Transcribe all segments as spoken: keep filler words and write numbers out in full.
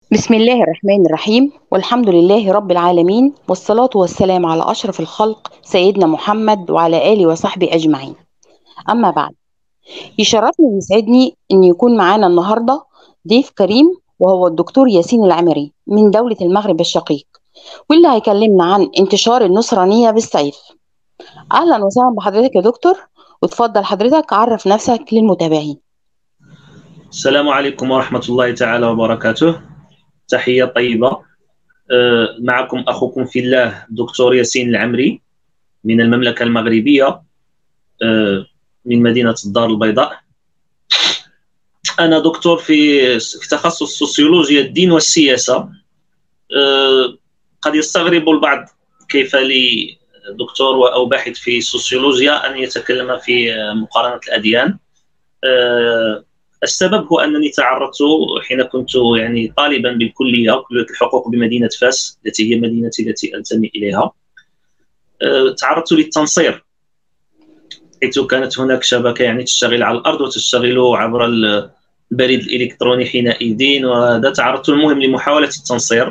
بسم الله الرحمن الرحيم، والحمد لله رب العالمين، والصلاة والسلام على أشرف الخلق سيدنا محمد وعلى آله وصحبه أجمعين. أما بعد، يشرفني ويسعدني أن يكون معانا النهاردة ضيف كريم، وهو الدكتور ياسين العمري من دولة المغرب الشقيق، واللي هيكلمنا عن انتشار النصرانية بالسيف. أهلا وسهلا بحضرتك يا دكتور، وتفضل حضرتك عرف نفسك للمتابعين. السلام عليكم ورحمة الله تعالى وبركاته. تحية طيبة. أه، معكم أخوكم في الله دكتور ياسين العمري من المملكة المغربية، أه، من مدينة الدار البيضاء. أنا دكتور في في تخصص سوسيولوجيا الدين والسياسة. أه، قد يستغرب البعض كيف لي دكتور أو باحث في سوسيولوجيا أن يتكلم في مقارنة الأديان. أه، السبب هو انني تعرضت حين كنت يعني طالبا بالكليه كليه الحقوق بمدينه فاس التي هي مدينتي التي انتمي اليها. أه، تعرضت للتنصير، حيث كانت هناك شبكه يعني تشتغل على الارض وتشتغل عبر البريد الالكتروني حينئذ، وهذا تعرضت المهم لمحاوله التنصير.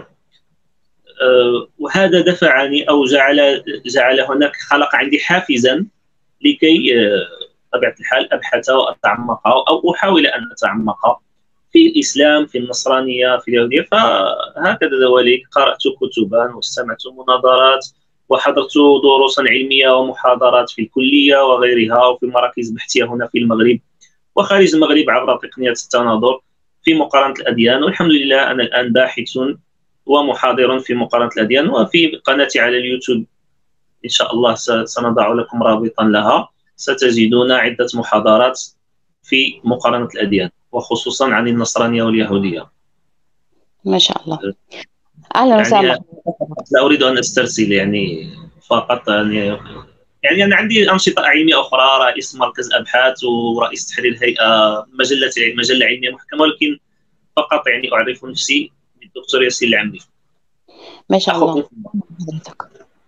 أه، وهذا دفعني او جعل جعل هناك خلق عندي حافزا لكي أه، بطبيعه الحال ابحث واتعمق او احاول ان اتعمق في الاسلام، في النصرانيه، في اليهوديه. فهكذا ذلك قرات كتبا واستمعت مناظرات وحضرت دروسا علميه ومحاضرات في الكليه وغيرها، وفي مراكز بحثيه هنا في المغرب وخارج المغرب عبر تقنيه التناظر في مقارنه الاديان. والحمد لله انا الان باحث ومحاضر في مقارنه الاديان، وفي قناتي على اليوتيوب ان شاء الله سنضع لكم رابطا لها، ستجدون عده محاضرات في مقارنه الاديان وخصوصا عن النصرانيه واليهوديه. ما شاء الله. أهلا وسهلا يعني بحضرتك. لا اريد ان استرسل يعني فقط يعني يعني انا عندي انشطه علميه اخرى، رئيس مركز ابحاث ورئيس تحرير هيئه مجله مجله علميه محكمه، ولكن فقط يعني اعرف نفسي بالدكتور ياسين العمري. ما شاء الله. اخوكم. حضرتك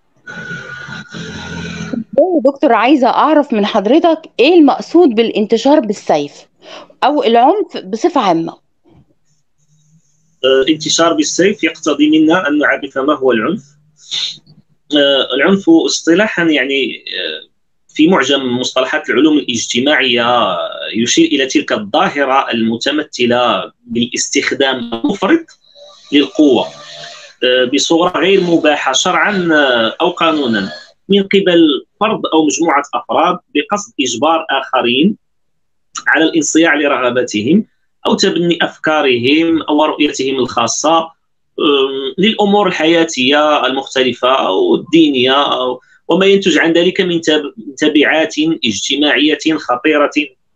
يا دكتور، عايزة أعرف من حضرتك إيه المقصود بالانتشار بالسيف أو العنف بصفة عامة؟ آه، انتشار بالسيف يقتضي منا ان نعرف ما هو العنف. آه، العنف اصطلاحا يعني آه، في معجم مصطلحات العلوم الاجتماعيه آه، يشير الى تلك الظاهره المتمثله بالاستخدام المفرط للقوه آه، بصوره غير مباحه شرعا آه، او قانونا من قبل فرد او مجموعه افراد بقصد اجبار اخرين على الانصياع لرغباتهم او تبني افكارهم او رؤيتهم الخاصه آم، للامور الحياتيه المختلفه او الدينيه أو وما ينتج عن ذلك من تبعات اجتماعيه خطيره،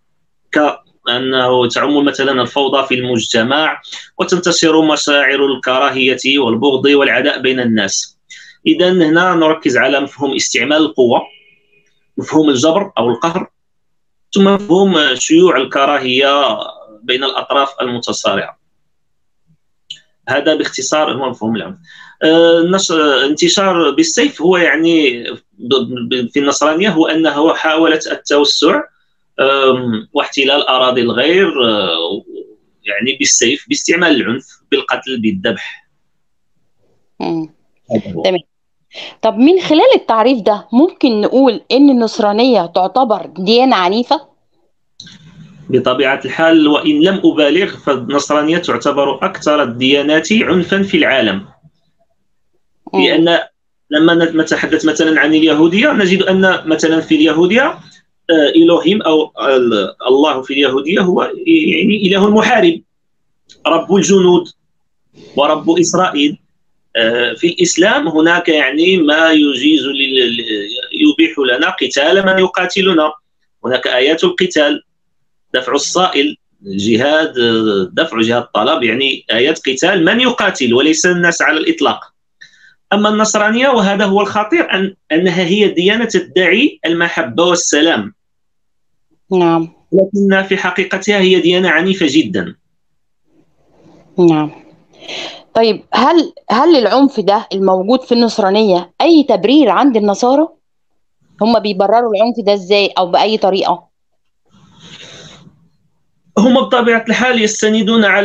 كأنه تعم مثلا الفوضى في المجتمع وتنتشر مشاعر الكراهيه والبغض والعداء بين الناس. اذا هنا نركز على مفهوم استعمال القوه، مفهوم الجبر او القهر، ثم مفهوم شيوع الكراهيه بين الاطراف المتصارعه. هذا باختصار هو مفهوم العنف. آه، انتشار بالسيف هو يعني في النصرانيه هو انه حاولت التوسع واحتلال اراضي الغير آه، يعني بالسيف، باستعمال العنف، بالقتل، بالذبح. مم. تمام. طب من خلال التعريف ده ممكن نقول إن النصرانية تعتبر ديانة عنيفة؟ بطبيعه الحال، وان لم ابالغ فالنصرانيه تعتبر اكثر الديانات عنفا في العالم. مم. لان لما نتحدث مثلا عن اليهوديه نجد ان مثلا في اليهوديه إلهيم أو الله في اليهودية هو يعني إله المحارب، رب الجنود ورب إسرائيل. في الإسلام هناك يعني ما يجيز يبيح لنا قتال من يقاتلنا. هناك آيات القتال، دفع الصائل، جهاد، دفع جهاد الطلب، يعني آيات قتال من يقاتل وليس الناس على الإطلاق. أما النصرانية وهذا هو الخطير أن أنها هي ديانة تدعي المحبة والسلام، نعم. لكن في حقيقتها هي ديانة عنيفة جدا. نعم. طيب، هل هل العنف ده الموجود في النصرانية أي تبرير عند النصارى؟ هم بيبرروا العنف ده إزاي أو بأي طريقة؟ هم بطبيعة الحال يستندون على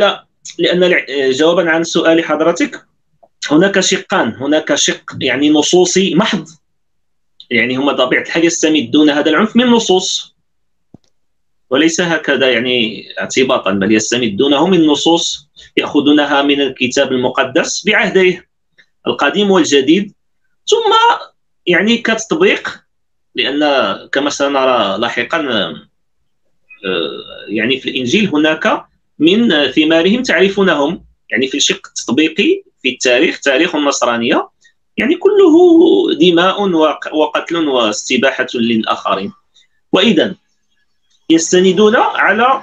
لأن جوابا عن سؤال حضرتك، هناك شقان، هناك شق يعني نصوصي محض، يعني هم طبيعة الحال يستمدون هذا العنف من نصوص، وليس هكذا يعني اعتباطا، بل يستمدونه من نصوص يأخذونها من الكتاب المقدس بعهده القديم والجديد، ثم يعني كتطبيق، لأن كما سنرى لاحقا يعني في الإنجيل هناك من ثمارهم تعرفونهم، يعني في الشق التطبيقي في التاريخ، تاريخ النصرانية يعني كله دماء وقتل واستباحة للآخرين. وإذا يستندون على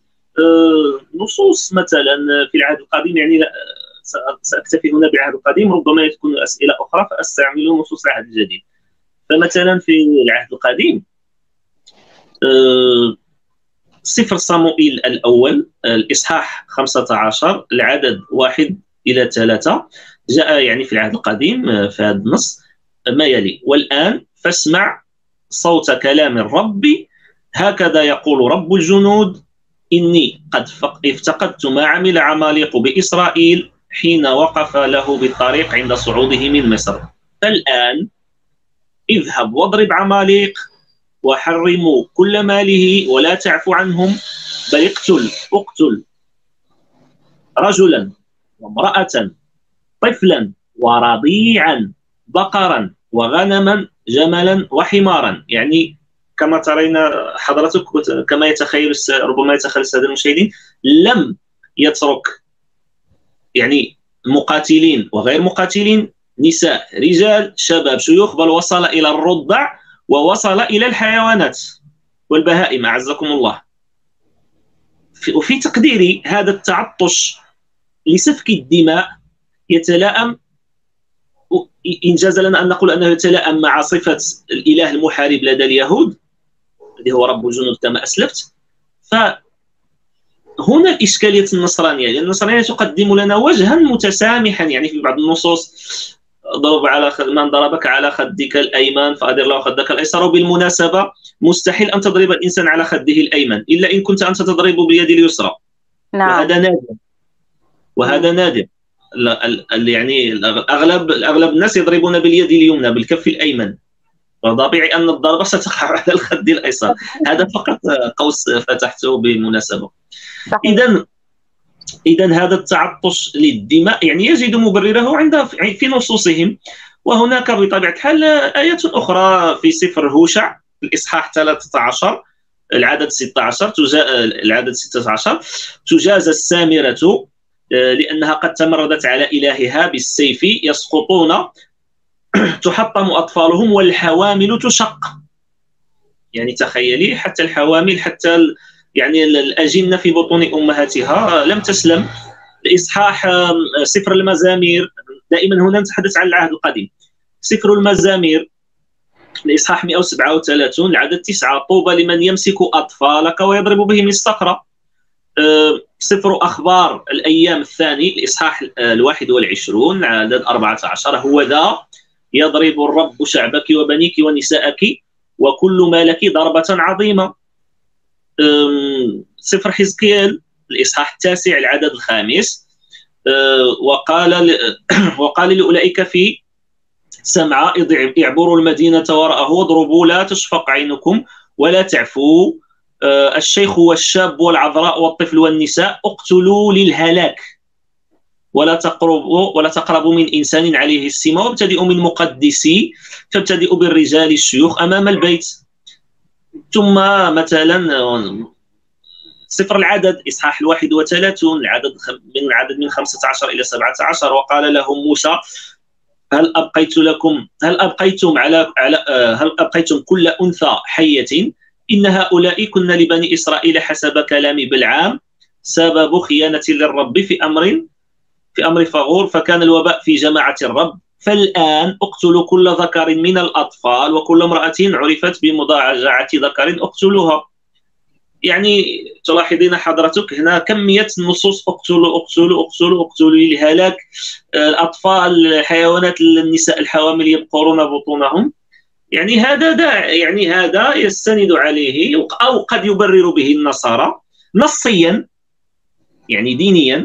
نصوص مثلا في العهد القديم، يعني سأكتفي هنا بالعهد القديم، ربما تكون أسئلة أخرى فأستعمل نصوص العهد الجديد. فمثلا في العهد القديم سفر صموئيل الأول الإصحاح خمسة عشر العدد واحد إلى ثلاثة جاء يعني في العهد القديم في هذا النص ما يلي: والآن فاسمع صوت كلام الرب، هكذا يقول رب الجنود، إني قد افتقدت ما عمل عماليق بإسرائيل حين وقف له بالطريق عند صعوده من مصر، فالآن اذهب واضرب عماليق وحرموا كل ماله ولا تعفو عنهم، بل اقتل اقتل رجلا وامرأة طفلا ورضيعا بقرا وغنما جملا وحمارا. يعني كما ترين حضرتك، كما يتخيل ربما يتخيل السادة المشاهدين، لم يترك يعني مقاتلين وغير مقاتلين، نساء رجال شباب شيوخ، بل وصل إلى الرضع ووصل إلى الحيوانات والبهائم أعزكم الله. وفي تقديري هذا التعطش لسفك الدماء يتلائم، إن جاز لنا أن نقول أنه يتلائم مع صفة الإله المحارب لدى اليهود الذي هو رب الجنود كما أسلفت. فهنا الإشكالية النصرانية، لأن النصرانية تقدم لنا وجها متسامحا، يعني في بعض النصوص ضرب على خد... من ضربك على خدك الأيمن فأدر له خدك الأيسر. وبالمناسبة مستحيل أن تضرب الإنسان على خده الأيمن إلا إن كنت أنت تضرب بيد اليسرى. نعم. وهذا نادر، وهذا نادر. يعني الأغلب الأغلب الناس يضربون باليد اليمنى بالكف الأيمن، فطبيعي أن الضربة ستقع على الخد الأيسر. هذا فقط قوس فتحته بالمناسبة. إذا إذا هذا التعطش للدماء يعني يجد مبرره عند في نصوصهم. وهناك بطبيعة الحال آيات أخرى في سفر هوشع الإصحاح ثلاثة عشر العدد ستة عشر تجا... العدد ستة عشر تجازى السامرة لأنها قد تمردت على إلهها بالسيف، يسقطون تحطم أطفالهم والحوامل تشق. يعني تخيلي حتى الحوامل، حتى ال... يعني الأجنة في بطون أمهاتها لم تسلم. الإصحاح سفر المزامير، دائما هنا نتحدث عن العهد القديم، سفر المزامير الإصحاح مئة وسبعة وثلاثين العدد تسعة: طوبى لمن يمسك أطفالك ويضرب بهم الصقر. سفر أخبار الأيام الثاني الإصحاح الواحد والعشرون العدد أربعة عشر: هو ذا يضرب الرب شعبك وبنيك ونساءك وكل مالك ضربة عظيمة. سفر حزقيال الإصحاح التاسع العدد الخامس: وقال وقال لأولئك في سمعة اعبروا المدينة وراءه واضربوا لا تشفق عينكم ولا تعفوا، الشيخ والشاب والعذراء والطفل والنساء اقتلوا للهلاك ولا تقربوا ولا تقربوا من إنسان عليه السمة، وابتدئوا من مقدسي فابتدئوا بالرجال الشيوخ أمام البيت. ثم مثلا سفر العدد إصحاح الواحد وثلاثون العدد من العدد من خمسة عشر إلى سبعة عشر: وقال لهم موسى هل أبقيت لكم هل أبقيتم على على هل أبقيتم كل أنثى حية؟ إن هؤلاء كن لبني إسرائيل حسب كلام بلعام سبب خيانة للرب في أمر في أمر فغور، فكان الوباء في جماعة الرب. فالآن اقتلوا كل ذكر من الأطفال وكل امرأة عرفت بمضاجعة ذكر اقتلوها. يعني تلاحظين حضرتك هنا كمية النصوص: اقتلوا اقتلوا اقتلوا اقتلوا للهلاك، الأطفال، الحيوانات، النساء الحوامل يبقرون بطونهم. يعني هذا دا يعني هذا يستند عليه، أو قد يبرر به النصارى نصيا يعني دينيا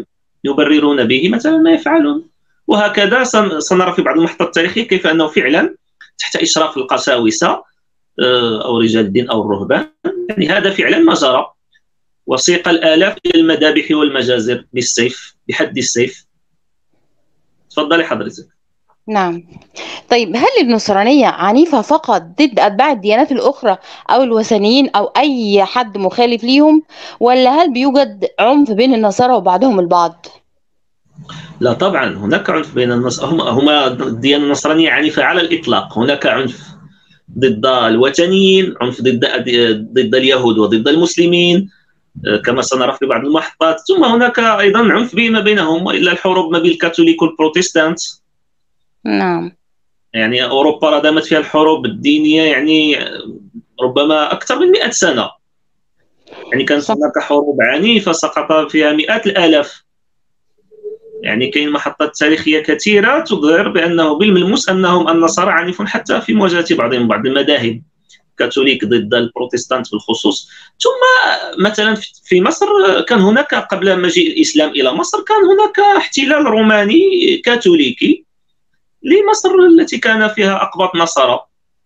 يبررون به مثلا ما يفعلون. وهكذا سنرى في بعض المحطات التاريخية كيف أنه فعلا تحت إشراف القساوسة أو رجال الدين أو الرهبان، يعني هذا فعلا ما جرى، وسيق الآلاف إلى المذابح والمجازر بالسيف، بحد السيف. تفضلي حضرتك. نعم. طيب هل النصرانية عنيفة فقط ضد أتباع الديانات الأخرى أو الوثنيين أو أي حد مخالف ليهم، ولا هل بيوجد عنف بين النصارى وبعضهم البعض؟ لا طبعا هناك عنف بين النصارى، هم هما الديانة النصرانية عنيفة على الإطلاق. هناك عنف ضد الوثنيين، عنف ضد ضد اليهود وضد المسلمين كما سنرى في بعض المحطات، ثم هناك أيضا عنف بما بينهم، وإلا الحروب ما بين الكاثوليك والبروتستانت. نعم. يعني أوروبا ردمت فيها الحروب الدينية يعني ربما أكثر من مئة سنة، يعني كانت هناك حروب عنيفة سقط فيها مئات الآلاف. يعني كاين محطات تاريخية كثيرة تظهر بأنه بالملموس أنهم النصارى عنيفون حتى في مواجهة بعضهم بعض المذاهب، كاثوليك ضد البروتستانت بالخصوص. ثم مثلا في مصر كان هناك قبل مجيء الإسلام إلى مصر كان هناك احتلال روماني كاثوليكي لمصر التي كان فيها أقباط نصارى.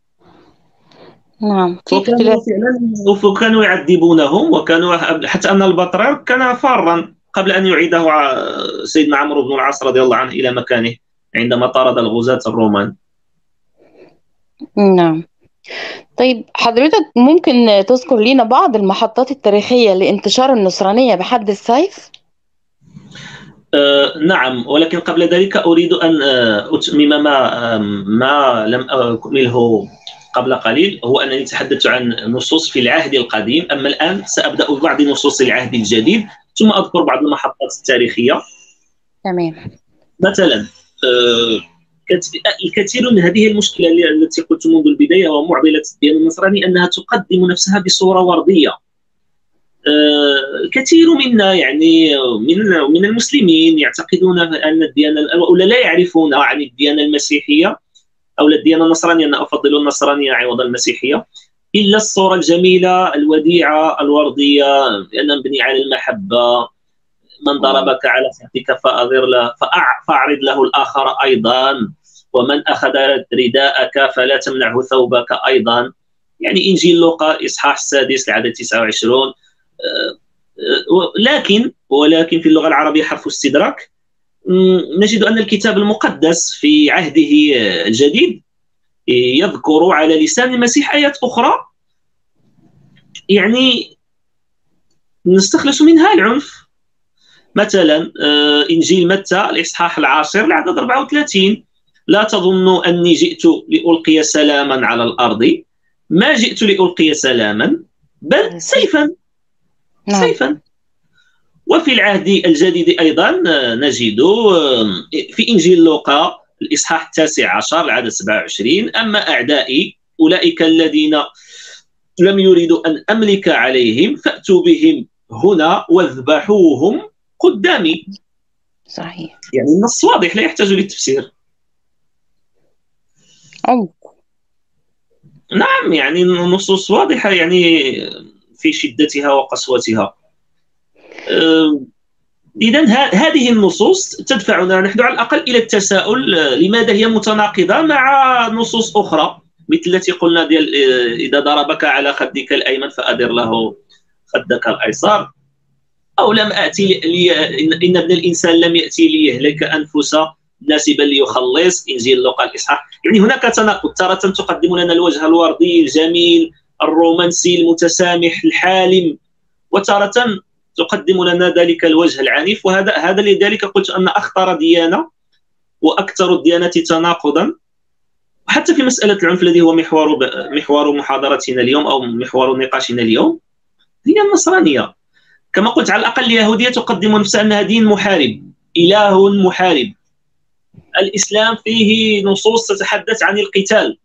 نعم. وكانوا فعلا وكانوا يعذبونهم، وكانوا حتى أن البطريرك كان فارا قبل أن يعيده سيدنا عمرو بن العاص رضي الله عنه إلى مكانه عندما طارد الغزاة الرومان. نعم. طيب حضرتك ممكن تذكر لنا بعض المحطات التاريخية لانتشار النصرانية بحد السيف؟ أه نعم، ولكن قبل ذلك أريد أن أتمم ما, ما لم أكمله قبل قليل، هو أنني تحدثت عن نصوص في العهد القديم، أما الآن سأبدأ ببعض نصوص العهد الجديد ثم أذكر بعض المحطات التاريخية. تمام. مثلا أه الكثير من هذه المشكلة التي قلت منذ البداية ومعضلة الديانة النصرانية أنها تقدم نفسها بصورة وردية. الكثير منا يعني من من المسلمين يعتقدون أن الديانة ولا لا يعرفون عن الديانة المسيحية أو الديانة النصرانية، أن أفضل النصرانية عوض المسيحية، إلا الصورة الجميلة الوديعة الوردية، لأن مبني على المحبة. من ضربك على خدك فأضر له فأعرض له الآخر أيضا، ومن أخذ رداءك فلا تمنعه ثوبك أيضا. يعني إنجيل لوقا إصحاح السادس العدد تسعة وعشرين. لكن ولكن في اللغة العربية حرف استدراك، نجد أن الكتاب المقدس في عهده الجديد يذكر على لسان المسيح آيات أخرى يعني نستخلص منها العنف. مثلا إنجيل متى الإصحاح العاشر العدد أربعة وثلاثين: لا تظنوا أني جئت لألقي سلاما على الأرض، ما جئت لألقي سلاما بل سيفا. نعم. سيفا. وفي العهد الجديد أيضا نجد في إنجيل لوقا الإصحاح التاسع عشر العدد سبعة وعشرين: أما أعدائي أولئك الذين لم يريدوا أن أملك عليهم فأتوا بهم هنا واذبحوهم قدامي. صحيح. يعني النص واضح لا يحتاج للتفسير. عمق. نعم، يعني النصوص واضحة يعني في شدتها وقسوتها. إذن هذه النصوص تدفعنا نحن على الأقل إلى التساؤل لماذا هي متناقضة مع نصوص أخرى مثل التي قلنا ديال إذا ضربك على خدك الأيمن فأدر له خدك الأيسر، أو لم آتي لي إن ابن الإنسان لم يأتي ليهلك أنفس الناس بل ليخلص، إنجيل لوقا الإصحاح. يعني هناك تناقض، تارة تقدم لنا الوجه الوردي الجميل الرومانسي المتسامح الحالم، وتارة تقدم لنا ذلك الوجه العنيف. وهذا هذا لذلك قلت أن أخطر ديانة وأكثر الديانات تناقضا حتى في مسألة العنف الذي هو محور محور محاضرتنا اليوم أو محور نقاشنا اليوم هي النصرانية. كما قلت على الأقل اليهودية تقدم نفسها أنها دين محارب، إله محارب. الإسلام فيه نصوص تتحدث عن القتال،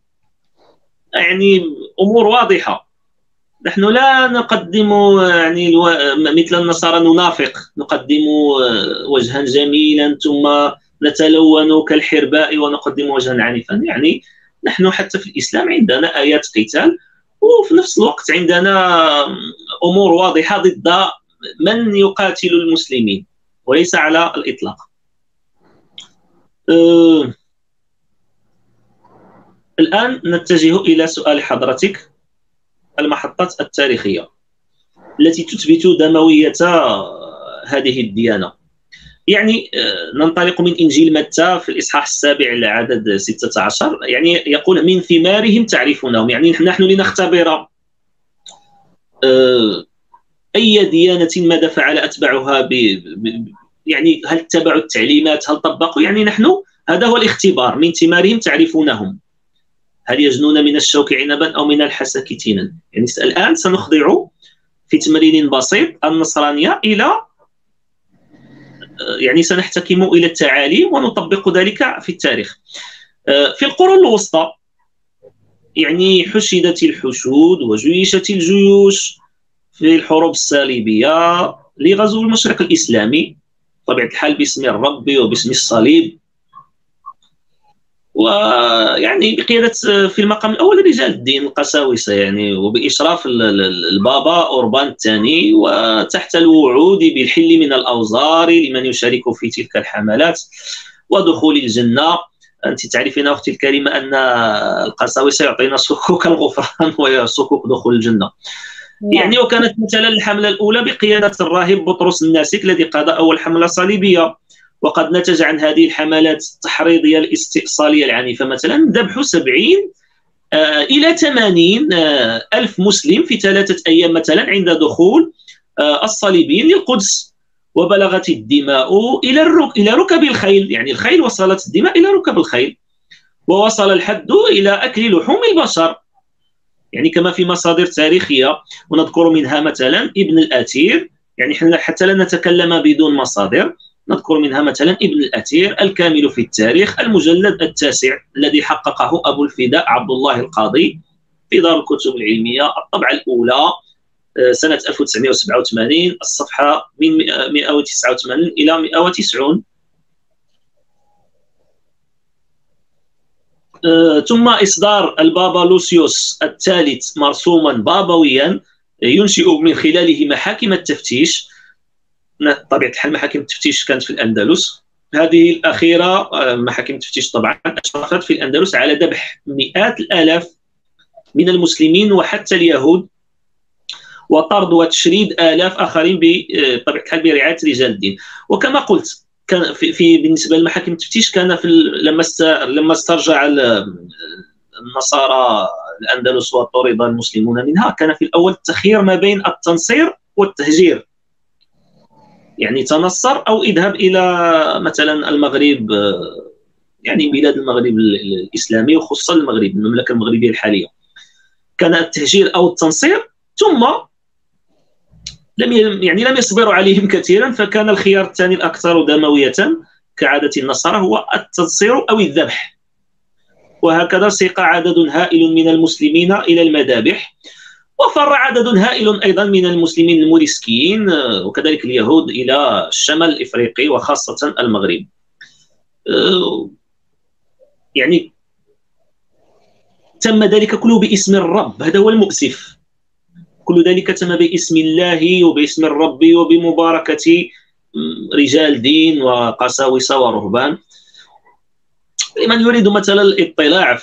يعني أمور واضحة. نحن لا نقدم يعني مثل النصارى ننافق، نقدم وجها جميلا ثم نتلون كالحرباء ونقدم وجها عنيفا. يعني نحن حتى في الإسلام عندنا آيات قتال، وفي نفس الوقت عندنا أمور واضحة ضد من يقاتل المسلمين. وليس على الإطلاق. أه الآن نتجه إلى سؤال حضرتك. المحطات التاريخية التي تثبت دموية هذه الديانة، يعني ننطلق من إنجيل متى في الإصحاح السابع العدد ستة عشر، يعني يقول من ثمارهم تعرفونهم. يعني نحن لنختبر أي ديانة ماذا فعل أتباعها، ب... ب... يعني هل اتبعوا التعليمات، هل طبقوا. يعني نحن هذا هو الاختبار، من ثمارهم تعرفونهم، هل يجنون من الشوك عنبا أو من الحسك تينا. يعني الآن سنخضع في تمرين بسيط النصرانية إلى، يعني سنحتكم إلى التعاليم ونطبق ذلك في التاريخ. في القرون الوسطى يعني حشدت الحشود وجيشت الجيوش في الحروب الصليبية لغزو المشرق الإسلامي، بطبيعة الحال باسم الرب وباسم الصليب، ويعني بقيادة في المقام الأول رجال الدين القساوسة، يعني وبإشراف البابا أوربان الثاني، وتحت الوعود بالحل من الأوزار لمن يشارك في تلك الحملات ودخول الجنة. أنت تعرفين أختي الكريمة أن القساوسة يعطينا صكوك الغفران وصكوك دخول الجنة. يعني وكانت مثلا الحملة الأولى بقيادة الراهب بطرس الناسك الذي قاد أول حملة صليبية، وقد نتج عن هذه الحملات التحريضية الاستئصالية العنيفة مثلا ذبح سبعين آه إلى ثمانين آه ألف مسلم في ثلاثة أيام مثلا عند دخول آه الصليبيين للقدس، وبلغت الدماء إلى الرك... إلى ركب الخيل. يعني الخيل وصلت الدماء إلى ركب الخيل، ووصل الحد إلى أكل لحوم البشر، يعني كما في مصادر تاريخية، ونذكر منها مثلا ابن الأثير. يعني حنا حتى لا نتكلم بدون مصادر، نذكر منها مثلا ابن الأثير الكامل في التاريخ المجلد التاسع الذي حققه أبو الفداء عبد الله القاضي في دار الكتب العلمية، الطبعة الأولى سنة ألف وتسعمائة وسبعة وثمانين، الصفحة من مئة وتسعة وثمانين إلى مئة وتسعين. أه ثم إصدار البابا لوسيوس الثالث مرسوما بابويا ينشئ من خلاله محاكم التفتيش. طبيعة الحال محاكم التفتيش كانت في الأندلس، هذه الأخيرة محاكم التفتيش طبعا أشرفت في الأندلس على ذبح مئات الآلاف من المسلمين وحتى اليهود، وطرد وتشريد آلاف آخرين بطبيعة الحال برعاية رجال الدين. وكما قلت كان في, في بالنسبة لمحاكم التفتيش كان في لما لما استرجع النصارى الأندلس وطرد المسلمون منها، كان في الأول التخيير ما بين التنصير والتهجير، يعني تنصر أو اذهب إلى مثلا المغرب، يعني بلاد المغرب الإسلامي وخصوصا المغرب المملكة المغربية الحالية، كان التهجير أو التنصير. ثم لم يعني لم يصبروا عليهم كثيرا، فكان الخيار الثاني الأكثر دموية كعادة النصارى هو التنصير أو الذبح. وهكذا سيق عدد هائل من المسلمين إلى المذابح، وفر عدد هائل أيضا من المسلمين الموريسكيين وكذلك اليهود إلى الشمال الإفريقي وخاصة المغرب. يعني تم ذلك كله باسم الرب، هذا هو المؤسف. كل ذلك تم باسم الله وباسم الرب وبمباركة رجال دين وقساوسة ورهبان. لمن يريد مثلا الاطلاع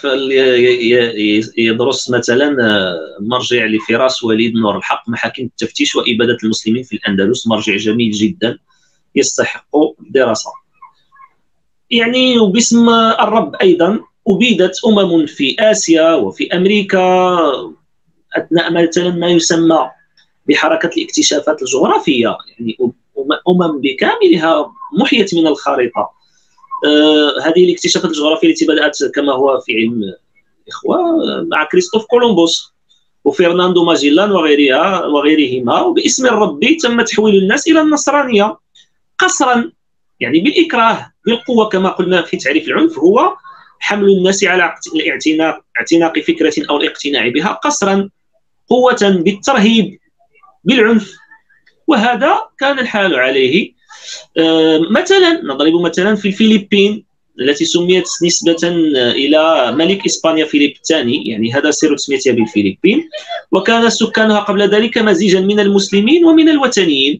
يدرس مثلا مرجع لفراس وليد نور الحق محاكم التفتيش وإبادة المسلمين في الأندلس، مرجع جميل جدا يستحق الدراسة. يعني وباسم الرب أيضا أبيدت أمم في آسيا وفي أمريكا أثناء مثلا ما يسمى بحركة الاكتشافات الجغرافية، يعني أمم بكاملها محيت من الخارطة. آه هذه الاكتشافات الجغرافية التي بدأت كما هو في علم الإخوة مع كريستوف كولومبوس وفرناندو ماجيلان وغيرها وغيرهما، وباسم الرب تم تحويل الناس إلى النصرانية قسرا، يعني بالإكراه بالقوة. كما قلنا في تعريف العنف هو حمل الناس على الاعتناق اعتناق فكرة أو الاقتناع بها قسرا، قوة بالترهيب بالعنف. وهذا كان الحال عليه. آه مثلا نضرب مثلا في الفلبين التي سميت نسبة إلى ملك إسبانيا فيليب الثاني، يعني هذا سر تسميتها بالفلبين، وكان سكانها قبل ذلك مزيجا من المسلمين ومن الوثنيين،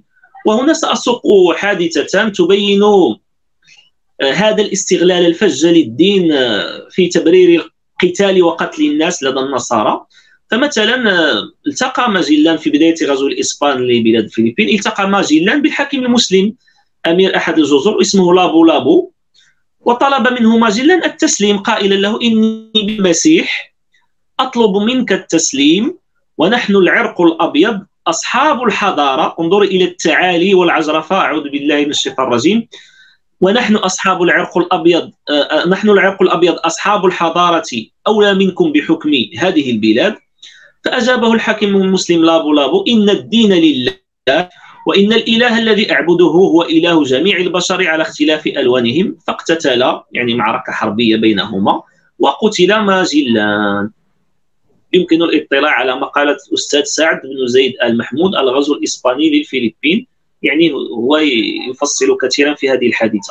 وهنا سأسوق حادثة تبين هذا الاستغلال الفج للدين في تبرير القتال وقتل الناس لدى النصارى. فمثلا التقى ماجلان في بداية غزو الإسبان لبلاد الفلبين، التقى ماجلان بالحاكم المسلم أمير أحد الجزر اسمه لابو لابو، وطلب منه ماجلان التسليم قائلا له: إني بالمسيح أطلب منك التسليم، ونحن العرق الأبيض أصحاب الحضارة، انظر إلى التعالي والعجرفة، أعوذ بالله من الشيطان الرجيم، ونحن أصحاب العرق الأبيض نحن العرق الأبيض أصحاب الحضارة أولى منكم بحكم هذه البلاد. فأجابه الحاكم المسلم لابو لابو: إن الدين لله، وإن الإله الذي أعبده هو إله جميع البشر على اختلاف ألوانهم. فاقتتلا، يعني معركة حربية بينهما، وقتل ماجلان. يمكن الاطلاع على مقالة الأستاذ سعد بن زيد آل محمود الغزو الإسباني للفلبين، يعني هو يفصل كثيرا في هذه الحادثة.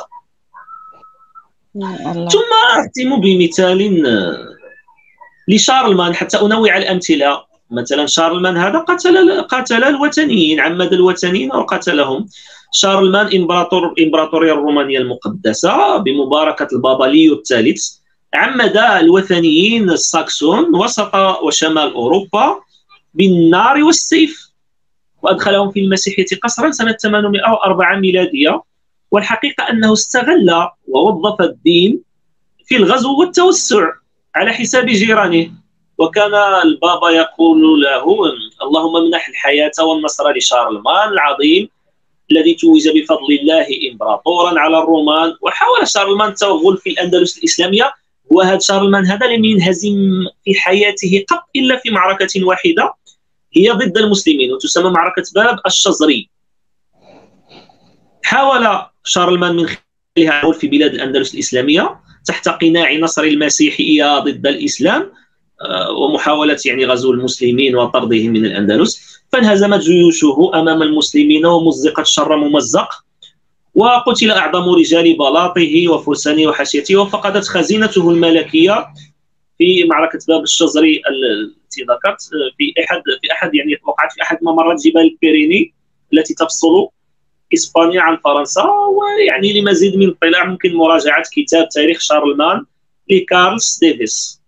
ثم أختم بمثال لشارلمان حتى أنوع الأمثلة. مثلا شارلمان هذا قتل قتل الوثنيين، عمد الوثنيين وقتلهم. شارلمان إمبراطور إمبراطورية الرومانية المقدسة بمباركة البابا ليو الثالث عمد الوثنيين الساكسون وسط وشمال أوروبا بالنار والسيف، وأدخلهم في المسيحية قسرا سنة ثمانمائة وأربعة ميلادية. والحقيقة أنه استغل ووظف الدين في الغزو والتوسع على حساب جيرانه. وكان البابا يقول له: اللهم امنح الحياة والنصر لشارلمان العظيم الذي توج بفضل الله إمبراطورا على الرومان. وحاول شارلمان التوغل في الأندلس الإسلامية، وهذا شارلمان هذا لم ينهزم في حياته قط إلا في معركة واحدة هي ضد المسلمين، وتسمى معركة باب الشزري. حاول شارلمان من خلالها في بلاد الأندلس الإسلامية تحت قناع نصر المسيحية ضد الإسلام ومحاولة يعني غزو المسلمين وطردهم من الأندلس. فانهزمت جيوشه أمام المسلمين ومزقت شر ممزق، وقتل أعظم رجال بلاطه وفرسانه وحاشيته، وفقدت خزينته الملكية في معركة باب الشزري التي ذكرت في أحد في أحد يعني وقعت في أحد ممرات جبال البيريني التي تفصل إسبانيا عن فرنسا. ويعني لمزيد من الاطلاع ممكن مراجعة كتاب تاريخ شارلمان لكارلس ديفيس.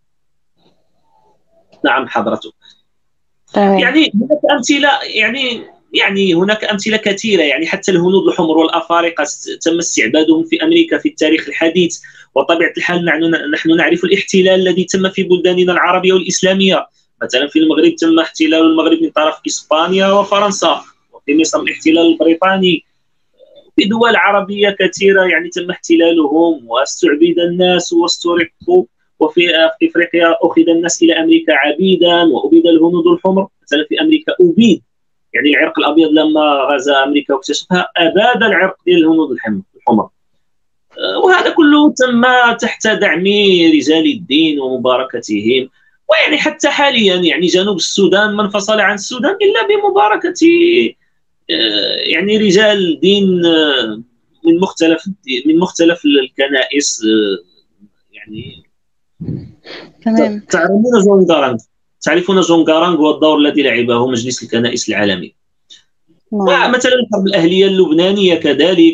نعم حضرته. يعني هناك أمثلة يعني يعني هناك أمثلة كثيرة، يعني حتى الهنود الحمر والأفارقة تم استعبادهم في أمريكا في التاريخ الحديث. وطبيعة الحال نحن نعرف الاحتلال الذي تم في بلداننا العربية والإسلامية. مثلا في المغرب تم احتلال المغرب من طرف إسبانيا وفرنسا، وفي مصر الاحتلال البريطاني. في دول عربية كثيرة يعني تم احتلالهم واستعبد الناس واسترقوا. وفي افريقيا اخذ الناس الى امريكا عبيدا وابيد الهنود الحمر. مثلا في امريكا ابيد، يعني العرق الابيض لما غزا امريكا واكتشفها اباد العرق ديال الهنود الحمر. وهذا كله تم تحت دعم رجال الدين ومباركتهم. ويعني حتى حاليا يعني جنوب السودان ما انفصل عن السودان الا بمباركه يعني رجال الدين من مختلف من مختلف الكنائس. يعني تمام. تعرفون جون غارانغ تعرفون جون غارانغ والدور الذي لعبه مجلس الكنائس العالمي. ومثلا الحرب الأهلية اللبنانية كذلك.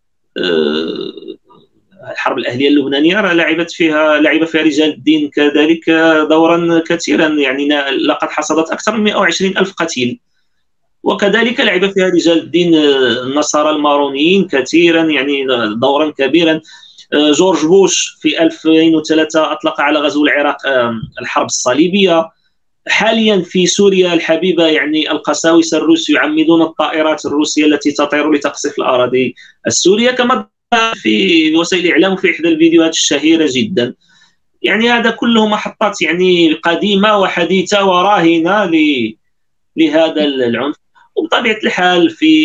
الحرب الأهلية اللبنانية لعبت فيها لعب فيها رجال الدين كذلك دورا كثيرا، يعني لقد حصدت أكثر من مئة وعشرين ألف قتيل. وكذلك لعب فيها رجال الدين النصارى المارونيين كثيرا، يعني دورا كبيرا. جورج بوش في ألفين وثلاثة أطلق على غزو العراق الحرب الصليبية. حاليا في سوريا الحبيبة يعني القساوسة الروس يعمدون الطائرات الروسية التي تطير لتقصف الأراضي السورية، كما في وسائل الإعلام في إحدى الفيديوهات الشهيرة جدا. يعني هذا كله محطات يعني قديمة وحديثة وراهنة لهذا العنف. وبطبيعة الحال في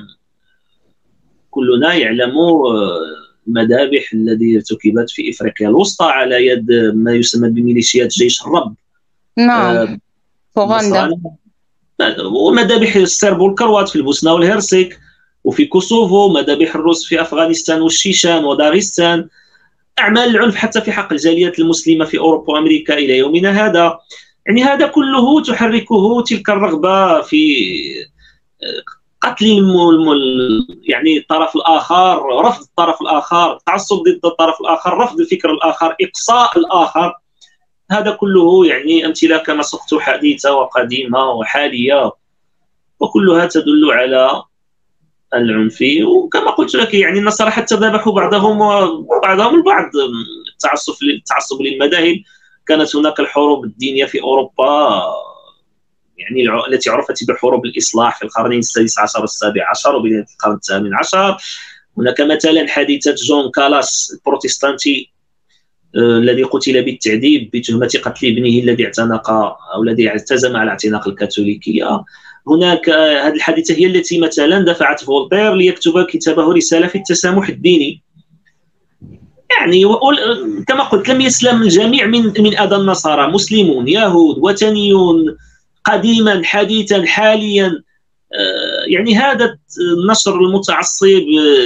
كلنا يعلم المذابح التي ارتكبت في افريقيا الوسطى على يد ما يسمى بميليشيات جيش الرب. نعم. اوغندا. ومذابح السرب والكروات في البوسنه والهرسك، وفي كوسوفو، مذابح الروس في افغانستان والشيشان وداغستان. اعمال العنف حتى في حق الجاليات المسلمه في اوروبا وامريكا الى يومنا هذا. يعني هذا كله تحركه تلك الرغبه في قتل الم... الم... يعني الطرف الاخر، رفض الطرف الاخر، تعصب ضد الطرف الاخر، رفض الفكر الاخر، اقصاء الاخر. هذا كله يعني امثله كما سقت حديثه وقديمه وحاليه، وكلها تدل على العنف. وكما قلت لك يعني النصارى حتى ذبحوا بعضهم وبعضهم البعض. التعصب التعصب للمذاهب، كانت هناك الحروب الدينيه في اوروبا، يعني التي عرفت بحروب الاصلاح في القرنين السادس عشر والسابع عشر وبدايه القرن الثامن عشر. هناك مثلا حادثه جون كالاس البروتستانتي الذي قتل بالتعذيب بتهمه قتل ابنه الذي اعتنق او الذي اعتزم على اعتناق الكاثوليكيه. هناك هذه الحادثه هي التي مثلا دفعت فولتير ليكتب كتابه رساله في التسامح الديني. يعني كما قلت لم يسلم الجميع من من اذى النصارى، مسلمون، يهود، وثنيون، قديما حديثا حاليا. يعني هذا النشر المتعصب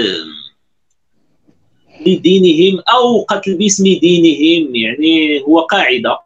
لدينهم او قتل باسم دينهم يعني هو قاعده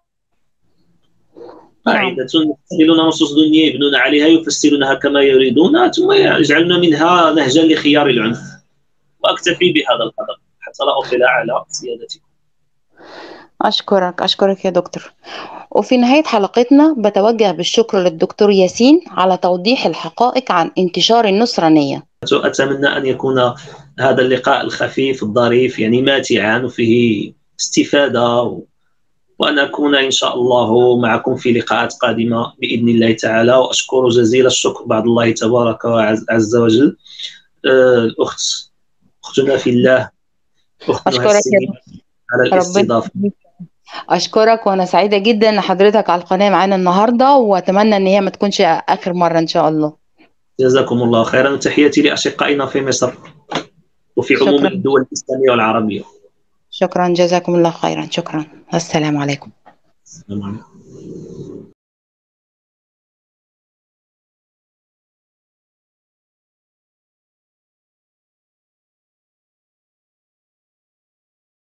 قاعده يستغلون نصوص دينيه، يبنون عليها، يفسرونها كما يريدون، ثم يجعلون منها نهجا لخيار العنف. واكتفي بهذا القدر حتى لا اطيل على سيادتكم. أشكرك أشكرك يا دكتور. وفي نهاية حلقتنا بتوجه بالشكر للدكتور ياسين على توضيح الحقائق عن انتشار النصرانية. أتمنى أن يكون هذا اللقاء الخفيف الظريف يعني ماتعا وفيه استفادة، وأن أكون إن شاء الله معكم في لقاءات قادمة بإذن الله تعالى. وأشكر جزيل الشكر بعد الله تبارك وعز وجل الأخت أختنا في الله، أختنا السنين على الاستضافة. أشكرك، وأنا سعيدة جدا أن حضرتك على القناة معانا النهاردة، وأتمنى أن هي ما تكونش آخر مرة إن شاء الله. جزاكم الله خيرا، وتحياتي لأشقائنا في مصر وفي عموم شكرا. الدول الإسلامية والعربية. شكرا، جزاكم الله خيرا، شكرا، السلام عليكم. السلام عليكم.